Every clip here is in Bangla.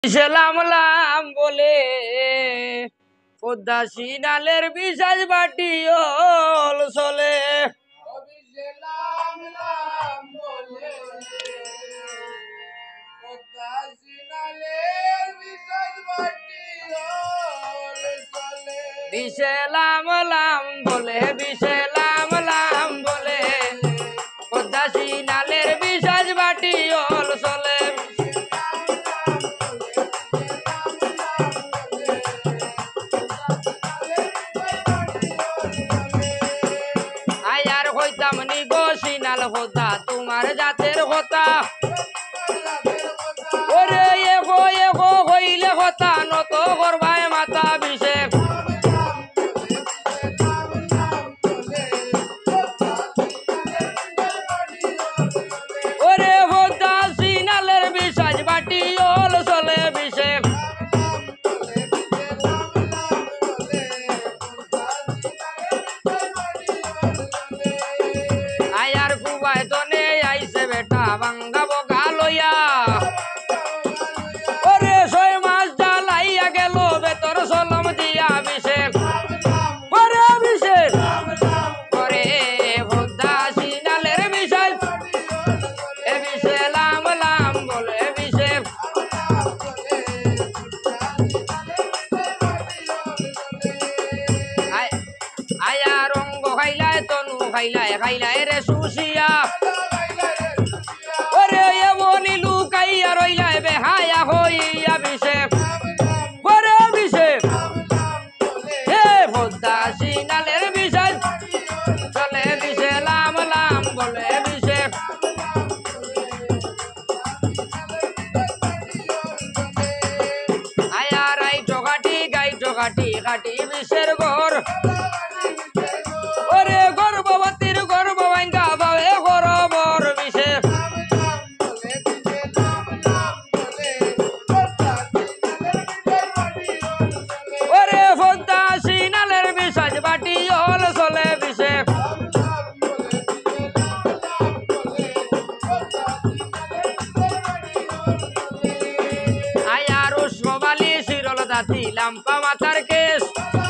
সালাম লাম বলে পদ্মাসী নালের বিশাল বাটি ওল চলে বিশালাম লাম বলে বিশালাম লাম বলে পদ্মাসী নালের বিশাল বাটি ওল চলে আয়ার হইতাম নি গো সিনাল হতা তোমার জাতের হতা ওরে এগো এগো হইলে হতা নত করবায় মাথা বিশেষ ওরে হতা সিনালের বিশাজ বাটি ওল চলে বিশেষ আয়ার কুবায় তনে আইছে বেটা ভাঙ্গা বগা লইয়া ওরে 6 মাস জ্বালাইয়া গেল বেতর সলম দিয়া বিশেষ ওরে অভিষেক ওরে ভোদা সিনালের বিশেষ এ বিশেষ লাম লাম বলে বিশেষ আয়া রঙ্গ খাইলায় তনু খাইলায় খাইলায় রে সুশিয়া ওরে এমনি লুকাইয়া রইলায় বেহায়া হইয়া বিশেষ ওরে অভিষেক হে ভোদা সিনালের বিশেষ চলে বিশেষ লাম লাম বলে বিশেষ আয়া রাইটো কাটি গাইটো কাটি কাটি বিশের ঘর ওরে গর্ভবতীর গর্ভ ভাঙ্গা ভাবে গরবর বিশেষ ওরে ফোদা সিনালের বিশেষ বাটি ওল চলে বিশেষ আয়ার উষ্ণবালি শিরল দাতি লাম্পা মাথার কেশ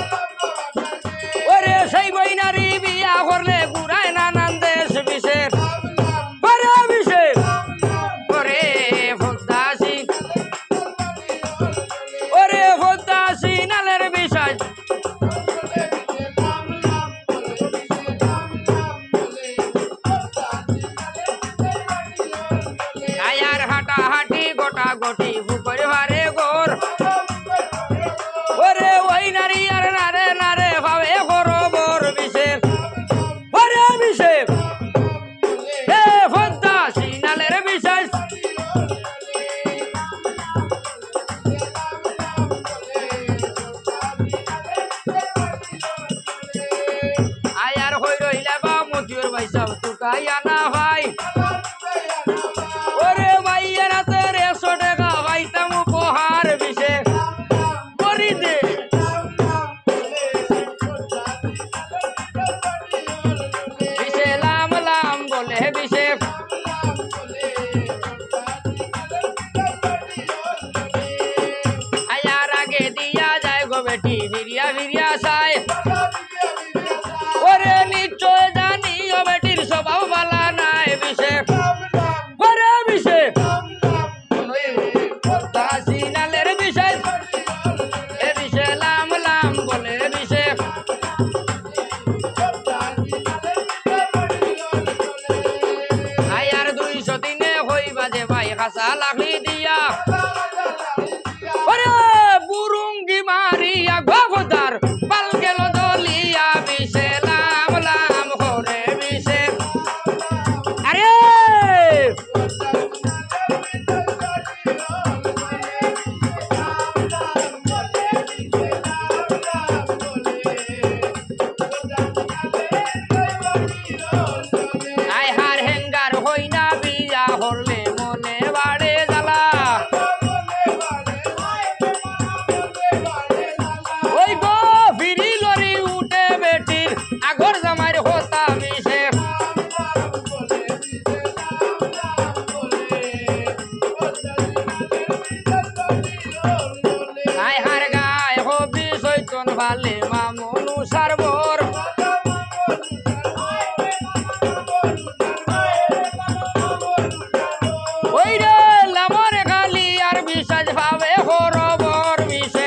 ওরে সেই বইনারি বিয়া করলে ঘুরায় নানান দেশ বিশেষ ওরে অভিষেক ওরে ফোদাসি ওরে ফোদাসি নালের বিশেষ আয়ার হাঁটা হাঁটি গোটা গটি বুকর ভারে গোর ওরে ওই নারী আর নারে নারে ভাবে গরবর বিশেষ ওরে অভিষেক হে ফোদা সিনালের বিশেষ আয়ার হই রইলা বা মতিউর ভাইসাব তুকাইয়া না ভাই ওরে ভাইয়ের হাতে 100 টাকা ভাইতাম উপহার বিশেষ করি দে বিশেষ লাম লাম বলে বিশেষ আয়ার আগে দিয়া যায় গো বেটি ভিরিয়া ভিরিয়া চায় ওরে নিশ্চয় জানি ও বেটির স্বভাব ভালা আই হার গায় হবি সৈতন ভালে মামুনু সারবর ওই রে লামর গালি আর বিশ্বাস ভাবে হরবর বিষে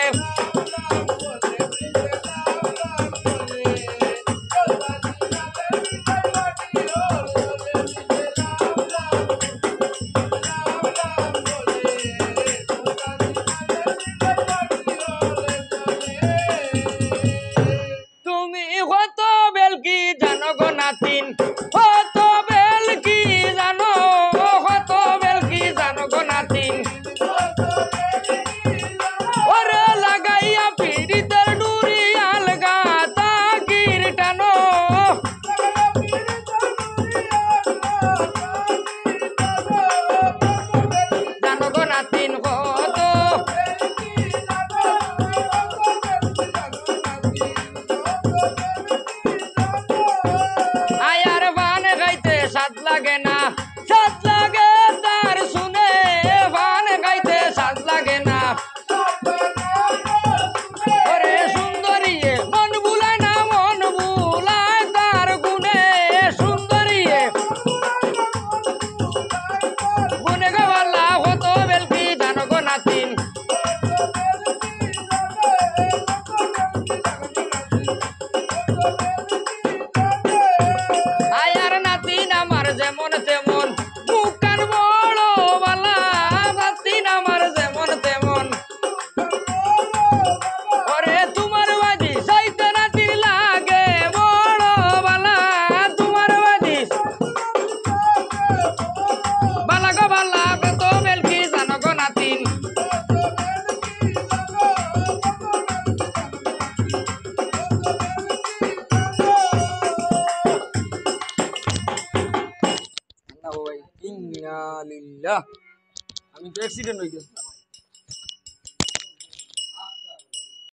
তুমি কত বেলকি জানো গো নাতিন কত বেলকি জানো কত বেলকি জানো গো নাতিন ওরে লাগাইয়া পিড়িতের ডুরি আলগা তাকির টানো জানো গো নাতিন কত আয়ার বান গাইতে সাত লাগে না সাত লাগে তার শুনে বান গাইতে সাত লাগে না ওরে সুন্দরীয়ে মন বুলায় না মন বুলায় তার গুনে সুন্দরীয়ে গুনে গাওয়ালা হতো বেলকি জানো গো নাতিন আয়ার নাতিন আমার যেমন তেমন মুখান বড় বালা নাতিন আমার যেমন তেমন ওরে তোমার বাদি সাইতে নাতিন লাগে বড় বালা তোমার বাদি বালা গো বালা কত বেলকি জানো গো নাতিন আমি তো অ্যাক্সিডেন্ট হয়ে গেছি